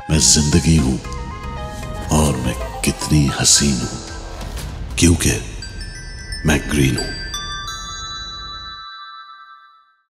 मैं जिंदगी हूं और मैं कितनी हसीन हूं, क्योंकि मैं ग्रीन हूं।